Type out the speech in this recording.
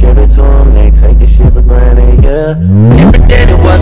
give it to them, they take your shit for granted, yeah. Every day the